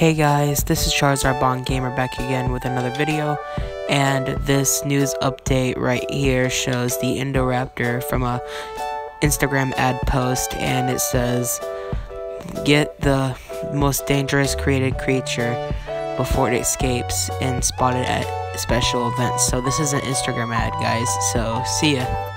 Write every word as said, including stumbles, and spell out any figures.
Hey guys, this is Charizard Bond Gamer back again with another video, and this news update right here shows the Indoraptor from a Instagram ad post, and it says, get the most dangerous created creature before it escapes and spotted at special events. So this is an Instagram ad, guys, so see ya.